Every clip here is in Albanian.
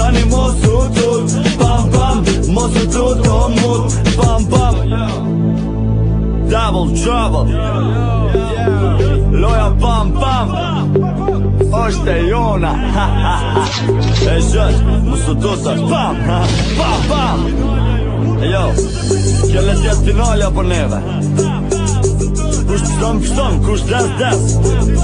tani mos u tut. Pam pam, mos u tut o mut. Pam pam, double trouble. Loja pam pam është e jona. E shët, mos u tut pam pam pam. Jo, kjo le tjetë finalja për neve. Kush pështon, kush des.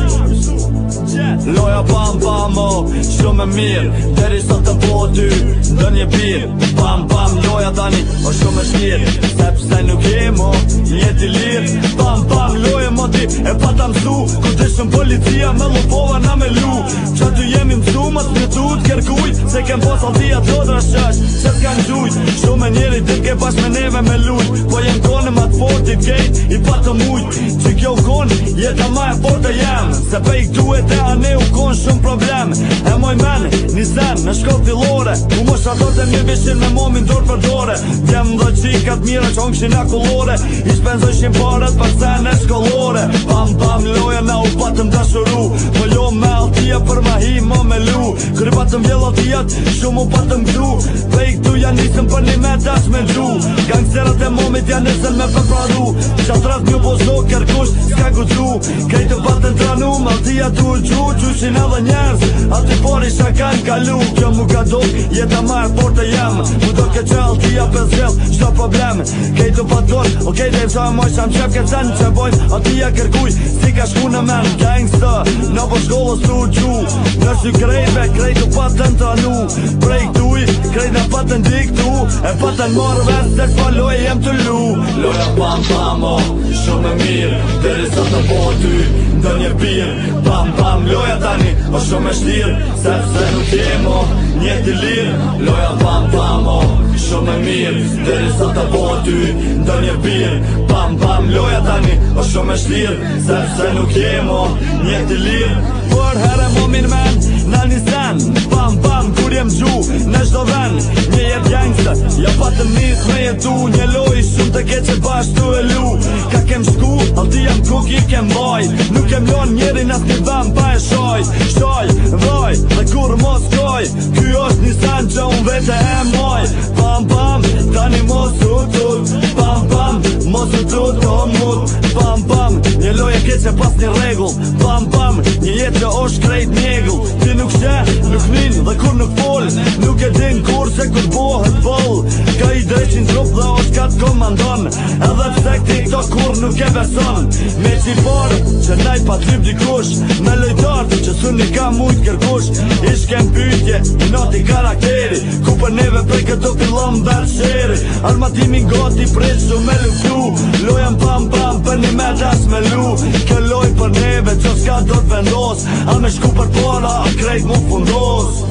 Loja pam pam o, shumë e mirë. Deri sot të po ty, ndë një birë. Pam pam, loja tani o shumë e shtirë. Sepse nuk jemo, njeti lirë. Pam pam, loja moti e pata msu. Ku dishëm policia me lopova na me lu. Qa ty jemi msu, mas një tut kërkuj. Se kem pos altia të drashash, se s'kan gjujt. Shumë e njeri dit ke bash me neve me lujt. Po jem kone ma të fortit gejt, i patë mujt. Që kjo kon, jeta ma e forte jem. Se pe i këtu e te ane u kon shumë problem. E moj men, një sen, në shkoll fillore. U mosh ato të mjë vishin me momin dorë për dore. Vjem dhe qikat mira që ongëshin akullore. I shpenzojshin paret për sen e shkollore. Pam pam loja na u patëm dashuru. Po jo me altia për ma hi mo me lu. Kër i patëm vjell altijat, shumë u patëm gdu. Pe i këtu janë nisëm për një me dash me gdu. Gangsterat e momit janë nisën me përpradu. Qatrat një bozo kërkush s'ka gudru. Krejtë patën tranu, maltia tu u gju. Gjushin edhe njerës, ati por isha kanë kalu. Kjo mu ka do, jeta ma e forte jem. Mu do ke që altia për zhjel, shto problem. Krejtë paton, okej dhe i vësa moj sham qep ke sen që bojnë. Atia kërkuj, si ka shku në men. Gangsta, në po shkollës tu u gju. Nërsi krejtve, krejtë patën tranu. Prej këtuj, krejtë në patën diktu. E patën marrë vetë, se s'pa loje jem të lu. Loja pam pam o, shumë e mirë. Deri sa të po ty, ndë një birë. Pam pam, loja tani o shumë e shtirë. Sepse nuk jemo, njeti lirë. Loja pam pam o, shumë e mirë. Deri sa të po ty, ndë një birë. Pam pam, loja tani o shumë e shtirë. Sepse nuk jemo, njeti lirë. Por herë momin men, në një sen. Pam pam, kur jem gju, në shdo ven. Një jet gangster, ja patëm nis me jetu. Një loj shumë të keqe bashtu e lu. Ka kem shku, alti jam kuk i kem baj. Nuk kem lon njerin as një vëm pa e shoj. Shoj, vroj, dhe kur mos koj. Ky është një sen që unë vete e moj. Pam pam, tani mos u tut. Pam pam, mos u tut o mut. Pam pam, një loj e keqe pas një regull. Pam pam, një jetë që është krejt njegull. Ti nuk she, nuk nin dhe kur nuk fol. Nuk e din kur se kur bohet bol. Ka i dreqin trup dhe është ka të komandon. Edhe pse këti këto kur nuk e beson. Me që i parë që najt pa t'lyp dikush. Me lojtartë që suni ka mujt kërkush. Ish kem pytje, i noti karakteri. Ku për neve prej këto fillon bërë sheri. Armatimin goti prej shumë me luftu. Lojan pam pam për një me dash me lu. Kjo loj për neve që s'ka do t'vendos. A me shku për para, a krejt mu fundos.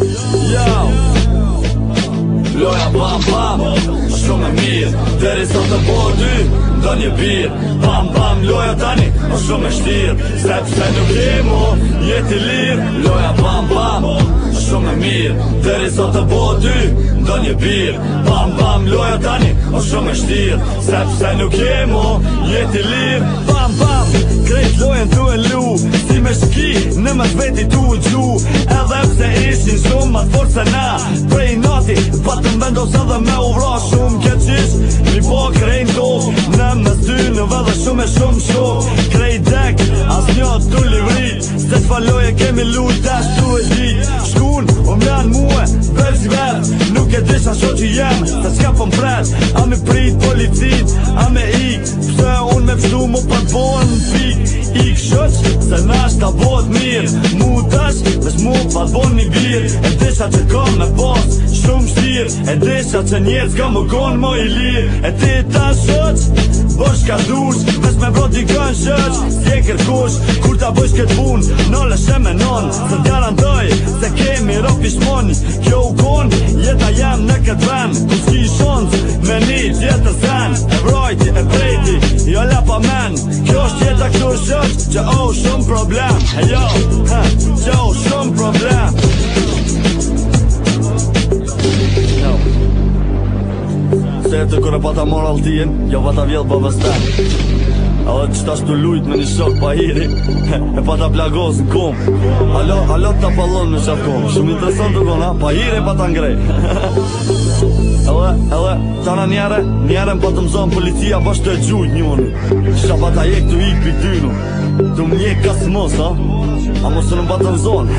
Loja pam pam, shumë e mirë. Deri sot të po ty, ndë një birë. Pam pam, loja tani, o shumë e shtirë. Sepse nuk jemo, jeti lirë. Loja pam pam, shumë e mirë. Deri sot të po ty, ndë një birë. Pam pam, loja tani, o shumë e shtirë. Sepse nuk jemo, jeti lirë. Pam pam, krejt lojen tu e lu. Si me shki, në më zveti tu u gju. Edhe pse ishin shumë ma të forë se na. Prej nati, patëm vendos edhe me u vra shumë keqish. Mi po krejnë tokë, në mes ty në vedhe shumë e shumë shok. Krejt dek, as një tu livrit. Se t'faloje kemi luj tash tu e dit. Shkun, o mjanë muë, vel si vet. Nuk e disha sho që jem, se s'ka pëm pret. A me prit policit, a me ik. Pse unë me pështu mu për bon pik. Ik shoq, se nash ta bot mirë. Mu tash, vesh mu pa bon një birë. E disha që kam me pos, shumë shtirë. E disha që njerë s'ka më konë mo i lirë. E ti ta shoq, bosh ka dush. Vesh me bro t'i kën shoq, s'je kërkush. Kur ta bëjsh këtë pun, nole sheme non. Se t'garantoj, se kemi ropi shmoni. Kjo u kon, jeta jem në këtë ven. Ku s'ki shonc, me një tjetër sen. E vrojti, e prejti, jo la pa men. Kjo është jeta këtu shoq, që o shumë problem. E jo, që o shumë problem. Se të kërë pa ta moral t'ien, jo pa ta vjellë pa vëstan. edhe qëta shtu lujt me një shok pa hiri e pa ta plagosën kom. Alo ta pallon me qatë kom. Shumë interesant të kona, pa hiri e pa ta ngrej. Edhe tana njere pa të mzon policia bashkë të e gjujt njoni. Shka pa ta jek të ik për dynu të mjek ka smos, ha? A mos të në pa të mzon.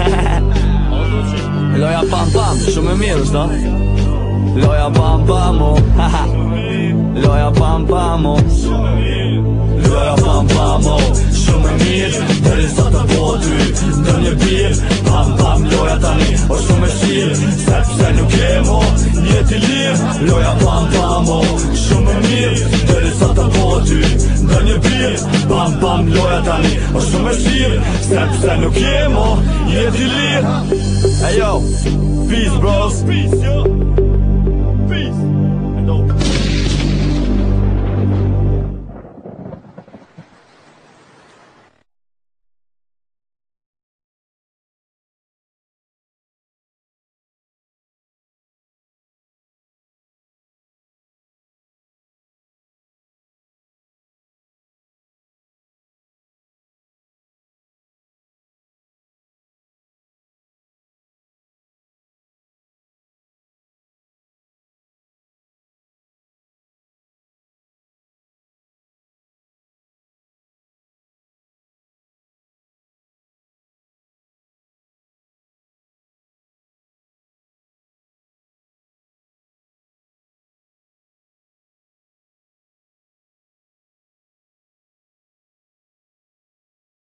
Loja pam pam, shumë e mirë është, ha? Loja pam pam, o Loja pam pam, o Loja pam pam, o shumë e mirë deri sa të po ty ndër një birë. Pam pam, loja tani o shumë e shirë sepse nuk jem o jeti lirë. Loja pam pam, o shumë e mirë deri sa të po ty ndër një birë. Pam pam, loja tani o shumë e shirë sepse nuk jem o jeti lirë. Hey yo, peace bros.